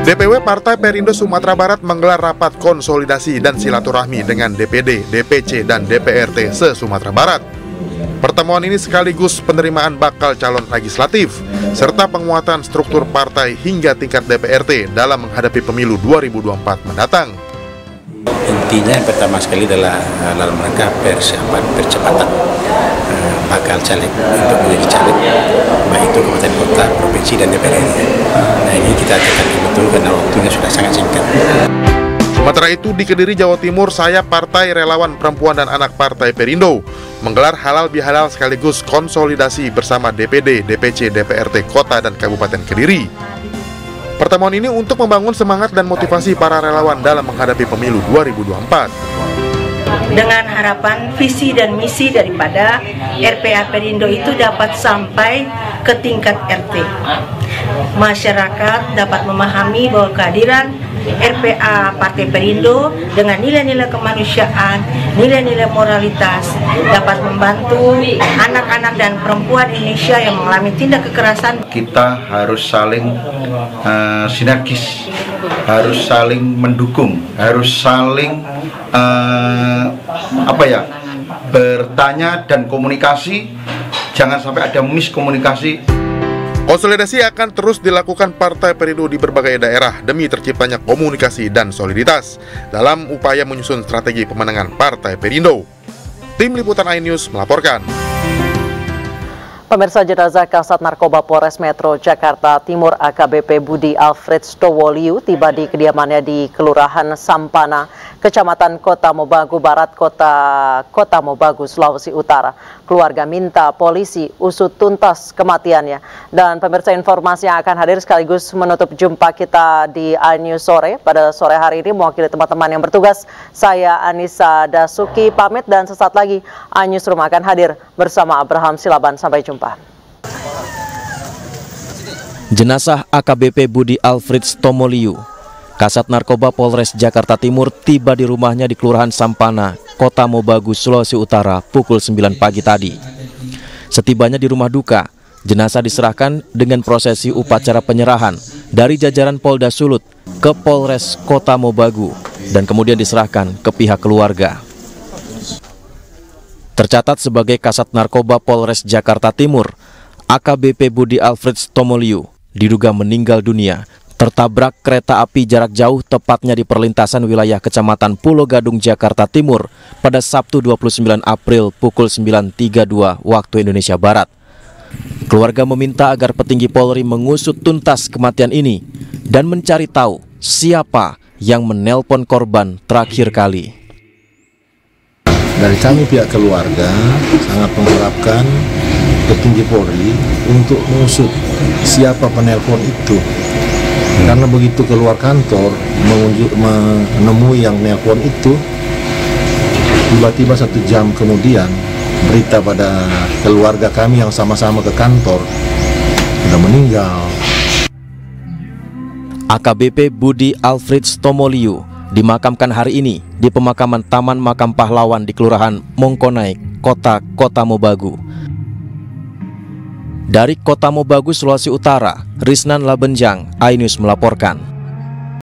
DPW Partai Perindo Sumatera Barat menggelar rapat konsolidasi dan silaturahmi dengan DPD, DPC, dan DPRT se-Sumatera Barat. Pertemuan ini sekaligus penerimaan bakal calon legislatif, serta penguatan struktur partai hingga tingkat DPRT dalam menghadapi pemilu 2024 mendatang. Intinya yang pertama sekali adalah dalam rangka percepatan bakal caleg untuk menjadi caleg, baik itu kabupaten kota, provinsi, dan DPR. Nah, ini kita akan betul karena waktunya sudah sangat singkat. Sementara itu di Kediri, Jawa Timur, sayap Partai Relawan Perempuan dan Anak Partai Perindo menggelar halal bihalal sekaligus konsolidasi bersama DPD, DPC, DPRT Kota dan Kabupaten Kediri. Pertemuan ini untuk membangun semangat dan motivasi para relawan dalam menghadapi pemilu 2024. Dengan harapan visi dan misi daripada RPA Perindo itu dapat sampai ke tingkat RT. Masyarakat dapat memahami bahwa kehadiran RPA Partai Perindo dengan nilai-nilai kemanusiaan, nilai-nilai moralitas dapat membantu anak-anak dan perempuan Indonesia yang mengalami tindak kekerasan. Kita harus saling sinergis, harus saling mendukung, harus saling bertanya dan komunikasi, jangan sampai ada miskomunikasi. Konsolidasi akan terus dilakukan Partai Perindo di berbagai daerah demi terciptanya komunikasi dan soliditas dalam upaya menyusun strategi pemenangan Partai Perindo. Tim Liputan iNews melaporkan. Pemirsa, jenazah Kasat Narkoba Polres Metro Jakarta Timur AKBP Budi Alfred Stowoliu tiba di kediamannya di Kelurahan Sampana, Kecamatan Kota Mobagu Barat, Kota Mobagu, Sulawesi Utara. Keluarga minta polisi usut tuntas kematiannya. Dan pemirsa, informasi yang akan hadir sekaligus menutup jumpa kita di iNews sore. Pada sore hari ini mewakili teman-teman yang bertugas, saya Anissa Dasuki pamit dan sesaat lagi iNewsroom akan hadir bersama Abraham Silaban. Sampai jumpa. Jenazah AKBP Budi Alfred Stowoliu, Kasat Narkoba Polres Jakarta Timur, tiba di rumahnya di Kelurahan Sampana, Kota Mobagu, Sulawesi Utara pukul 9 pagi tadi. Setibanya di rumah duka, jenazah diserahkan dengan prosesi upacara penyerahan dari jajaran Polda Sulut ke Polres Kota Mobagu dan kemudian diserahkan ke pihak keluarga. Tercatat sebagai Kasat Narkoba Polres Jakarta Timur, AKBP Budi Alfred Stowoliu diduga meninggal dunia tertabrak kereta api jarak jauh tepatnya di perlintasan wilayah Kecamatan Pulau Gadung, Jakarta Timur pada Sabtu 29 April pukul 9.32 waktu Indonesia Barat. Keluarga meminta agar petinggi Polri mengusut tuntas kematian ini dan mencari tahu siapa yang menelpon korban terakhir kali. Dari kami pihak keluarga sangat mengharapkan petinggi Polri untuk mengusut siapa penelpon itu. Karena begitu keluar kantor menemui yang nelpon itu, tiba-tiba 1 jam kemudian berita pada keluarga kami yang sama-sama ke kantor sudah meninggal. AKBP Budi Alfred Stowoliu dimakamkan hari ini di pemakaman Taman Makam Pahlawan di Kelurahan Mongkonaik, Kota Mobagu. Dari Kota Mobagu, Sulawesi Utara, Risnan Labenjang, iNews melaporkan.